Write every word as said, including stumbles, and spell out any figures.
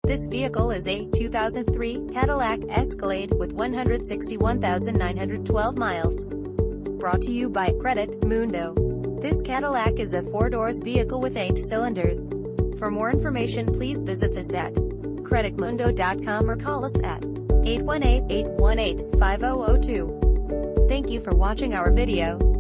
This vehicle is a two thousand three Cadillac Escalade with one hundred sixty-one thousand nine hundred twelve miles. Brought to you by Credit Mundo. This Cadillac is a four-doors vehicle with eight cylinders. For more information, please visit us at credit mundo dot com or call us at eight one eight, eight one eight, five zero zero two. Thank you for watching our video.